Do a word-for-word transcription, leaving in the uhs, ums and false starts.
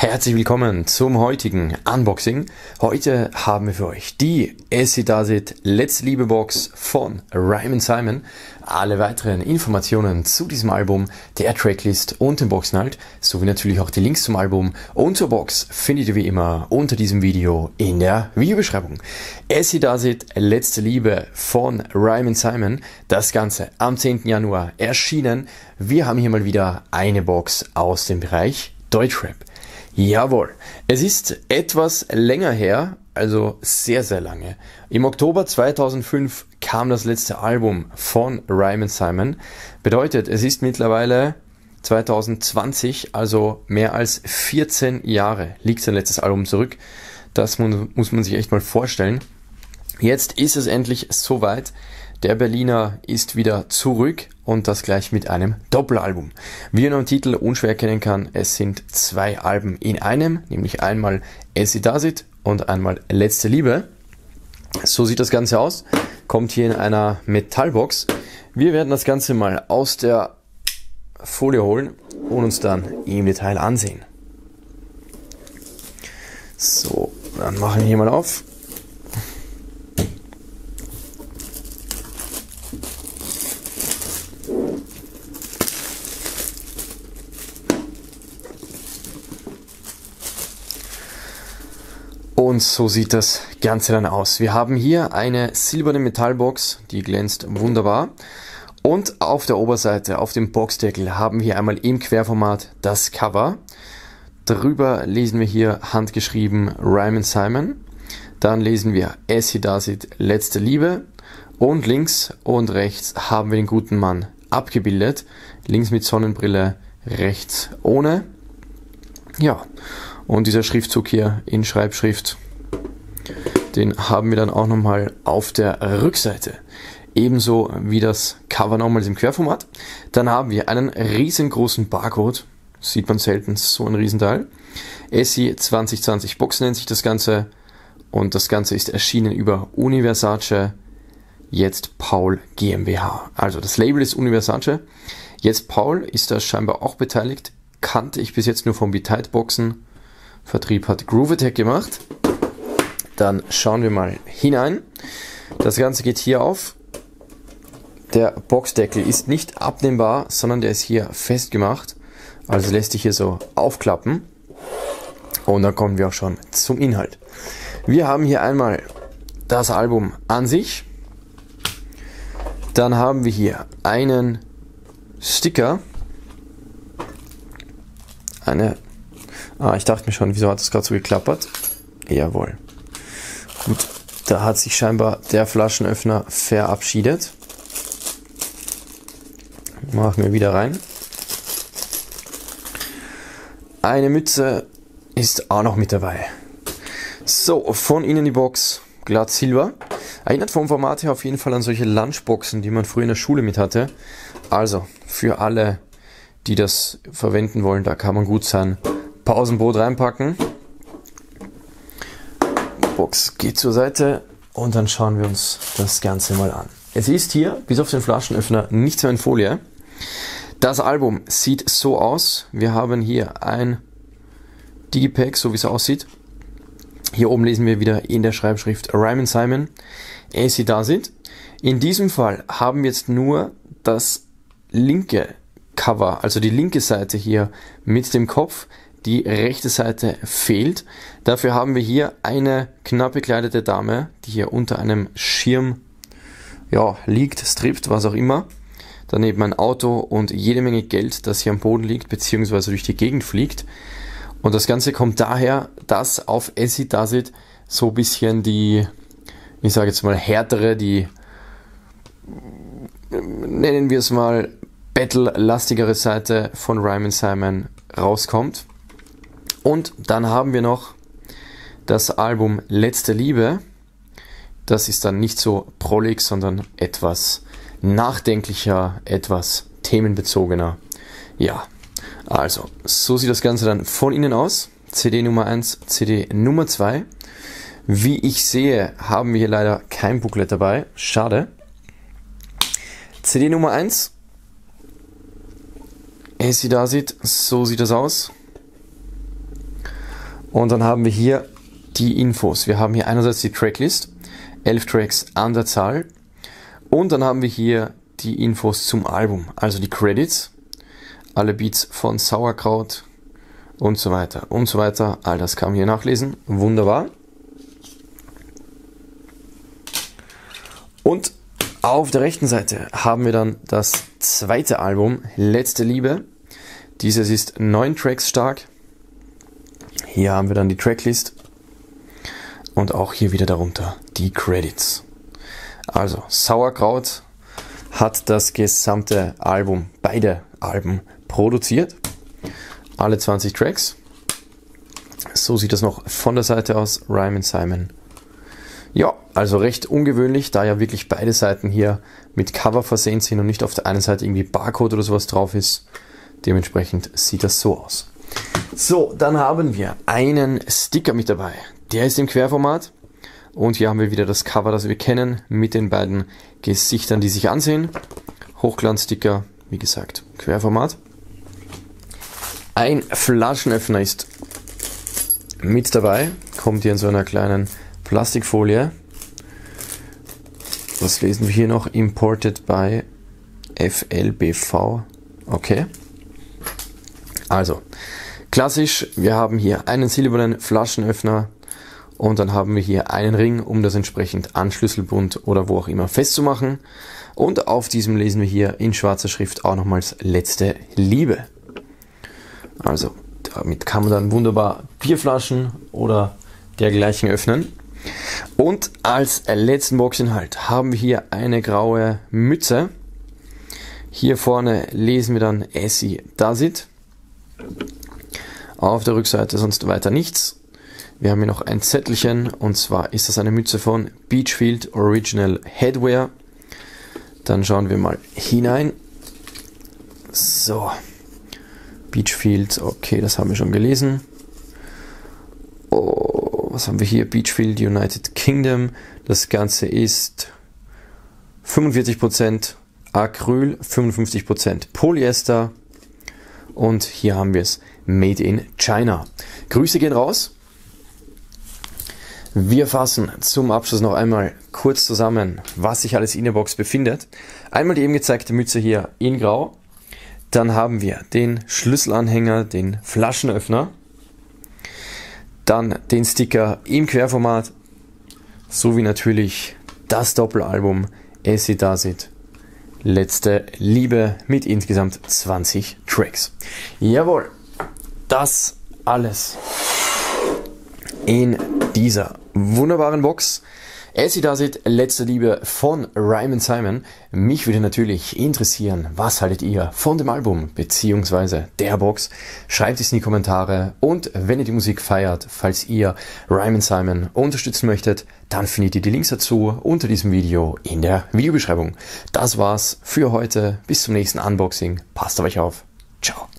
Herzlich willkommen zum heutigen Unboxing. Heute haben wir für euch die Acid Acid Letzte Liebe Box von Rhyme and Simon. Alle weiteren Informationen zu diesem Album, der Tracklist und dem Boxinhalt, sowie natürlich auch die Links zum Album und zur Box findet ihr wie immer unter diesem Video in der Videobeschreibung. Acid Acid Letzte Liebe von Rhyme and Simon, das Ganze am zehnten Januar erschienen. Wir haben hier mal wieder eine Box aus dem Bereich Deutschrap. Jawohl, es ist etwas länger her, also sehr, sehr lange. Im Oktober zweitausendfünf kam das letzte Album von Rhyme and Simon. Bedeutet, es ist mittlerweile zweitausendzwanzig, also mehr als vierzehn Jahre liegt sein letztes Album zurück. Das muss man sich echt mal vorstellen. Jetzt ist es endlich soweit. Der Berliner ist wieder zurück und das gleich mit einem Doppelalbum. Wie ihr am Titel unschwer erkennen kann, es sind zwei Alben in einem, nämlich einmal Acid Acid und einmal Letzte Liebe. So sieht das Ganze aus, kommt hier in einer Metallbox. Wir werden das Ganze mal aus der Folie holen und uns dann im Detail ansehen. So, dann machen wir hier mal auf. Und so sieht das Ganze dann aus. Wir haben hier eine silberne Metallbox, die glänzt wunderbar. Und auf der Oberseite, auf dem Boxdeckel, haben wir einmal im Querformat das Cover. Darüber lesen wir hier handgeschrieben Rhyme and Simon. Dann lesen wir Acid Acid Letzte Liebe. Und links und rechts haben wir den guten Mann abgebildet. Links mit Sonnenbrille, rechts ohne. Ja. Und dieser Schriftzug hier in Schreibschrift, den haben wir dann auch nochmal auf der Rückseite. Ebenso wie das Cover nochmals im Querformat. Dann haben wir einen riesengroßen Barcode. Sieht man selten, so ein Riesenteil. S I zwanzig zwanzig Box nennt sich das Ganze. Und das Ganze ist erschienen über Universace, jetzt Paul GmbH. Also das Label ist Universace. Jetzt Paul ist da scheinbar auch beteiligt. Kannte ich bis jetzt nur vom Betide Boxen. Vertrieb hat Groove Attack gemacht. Dann schauen wir mal hinein. Das Ganze geht hier auf. Der Boxdeckel ist nicht abnehmbar, sondern der ist hier festgemacht. Also lässt sich hier so aufklappen. Und dann kommen wir auch schon zum Inhalt. Wir haben hier einmal das Album an sich. Dann haben wir hier einen Sticker. Eine Ah, ich dachte mir schon, wieso hat das gerade so geklappert? Jawohl. Gut, da hat sich scheinbar der Flaschenöffner verabschiedet. Machen wir wieder rein. Eine Mütze ist auch noch mit dabei. So, von innen die Box, glatt silber. Erinnert vom Format her auf jeden Fall an solche Lunchboxen, die man früher in der Schule mit hatte. Also, für alle, die das verwenden wollen, da kann man gut sein Pausenbrot reinpacken. Box geht zur Seite und dann schauen wir uns das Ganze mal an. Es ist hier, bis auf den Flaschenöffner, nichts mehr in Folie. Das Album sieht so aus. Wir haben hier ein Digipack, so wie es aussieht. Hier oben lesen wir wieder in der Schreibschrift Rhyme and Simon, Acid Acid. In diesem Fall haben wir jetzt nur das linke Cover, also die linke Seite hier mit dem Kopf. Die rechte Seite fehlt. Dafür haben wir hier eine knapp bekleidete Dame, die hier unter einem Schirm ja, liegt, strippt, was auch immer. Daneben ein Auto und jede Menge Geld, das hier am Boden liegt, beziehungsweise durch die Gegend fliegt. Und das Ganze kommt daher, dass auf Acid Acid so ein bisschen die, ich sage jetzt mal härtere, die, nennen wir es mal, battle-lastigere Seite von Rhyme and Simon rauskommt. Und dann haben wir noch das Album Letzte Liebe. Das ist dann nicht so prollig, sondern etwas nachdenklicher, etwas themenbezogener. Ja, also, so sieht das Ganze dann von innen aus. C D Nummer eins, C D Nummer zwei. Wie ich sehe, haben wir hier leider kein Booklet dabei. Schade. C D Nummer eins. Acid Acid, so sieht das aus. Und dann haben wir hier die Infos. Wir haben hier einerseits die Tracklist, elf Tracks an der Zahl. Und dann haben wir hier die Infos zum Album, also die Credits, alle Beats von Sauerkraut und so weiter und so weiter. All das kann man hier nachlesen. Wunderbar. Und auf der rechten Seite haben wir dann das zweite Album, Letzte Liebe. Dieses ist neun Tracks stark. Hier haben wir dann die Tracklist und auch hier wieder darunter die Credits. Also Sauerkraut hat das gesamte Album, beide Alben produziert. Alle zwanzig Tracks. So sieht das noch von der Seite aus. Rhyme and Simon. Ja, also recht ungewöhnlich, da ja wirklich beide Seiten hier mit Cover versehen sind und nicht auf der einen Seite irgendwie Barcode oder sowas drauf ist. Dementsprechend sieht das so aus. So, dann haben wir einen Sticker mit dabei. Der ist im Querformat. Und hier haben wir wieder das Cover, das wir kennen, mit den beiden Gesichtern, die sich ansehen. Hochglanzsticker, wie gesagt, Querformat. Ein Flaschenöffner ist mit dabei. Kommt hier in so einer kleinen Plastikfolie. Was lesen wir hier noch? Imported by F L B V. Okay. Also, klassisch, wir haben hier einen silbernen Flaschenöffner und dann haben wir hier einen Ring, um das entsprechend an Schlüsselbund oder wo auch immer festzumachen. Und auf diesem lesen wir hier in schwarzer Schrift auch nochmals Letzte Liebe. Also, damit kann man dann wunderbar Bierflaschen oder dergleichen öffnen. Und als letzten Boxinhalt haben wir hier eine graue Mütze. Hier vorne lesen wir dann Acid Does It. Auf der Rückseite sonst weiter nichts. Wir haben hier noch ein Zettelchen und zwar ist das eine Mütze von Beachfield Original Headwear. Dann schauen wir mal hinein. So, Beachfield, okay, das haben wir schon gelesen. Oh, was haben wir hier? Beachfield United Kingdom. Das Ganze ist fünfundvierzig Prozent Acryl, fünfundfünfzig Prozent Polyester. Und hier haben wir es Made in China. Grüße gehen raus. Wir fassen zum Abschluss noch einmal kurz zusammen, was sich alles in der Box befindet. Einmal die eben gezeigte Mütze hier in Grau. Dann haben wir den Schlüsselanhänger, den Flaschenöffner. Dann den Sticker im Querformat. Sowie natürlich das Doppelalbum Acid Does It. Letzte Liebe mit insgesamt zwanzig Tracks. Jawohl, das alles in dieser wunderbaren Box. Acid Does It, Letzte Liebe von Rhyme and Simon. Mich würde natürlich interessieren, was haltet ihr von dem Album bzw. der Box? Schreibt es in die Kommentare und wenn ihr die Musik feiert, falls ihr Rhyme and Simon unterstützen möchtet, dann findet ihr die Links dazu unter diesem Video in der Videobeschreibung. Das war's für heute. Bis zum nächsten Unboxing. Passt auf euch auf. Ciao.